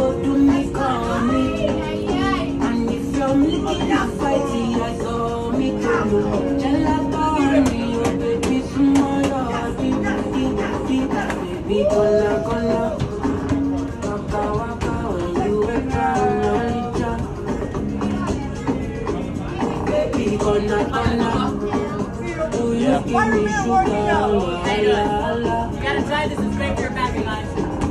do me, call me. And if you're making a fighting, I saw me too. Gelato, me, oh baby, tomorrow, baby, gonna. Waka waka, when you wake up, baby, gonna. Oh, you give me sugar, You gotta try this and scrape your back, guys.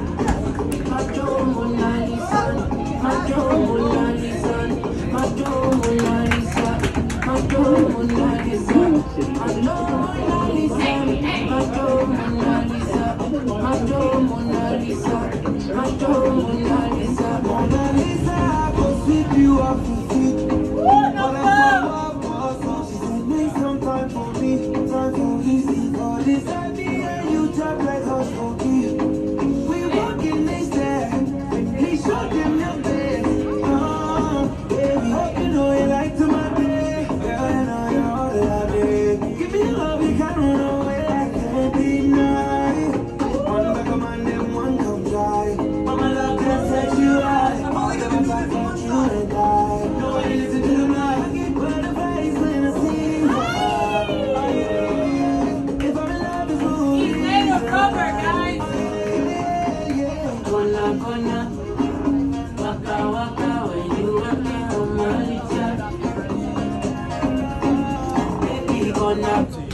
Waka waka, when you waka, baby, gonna.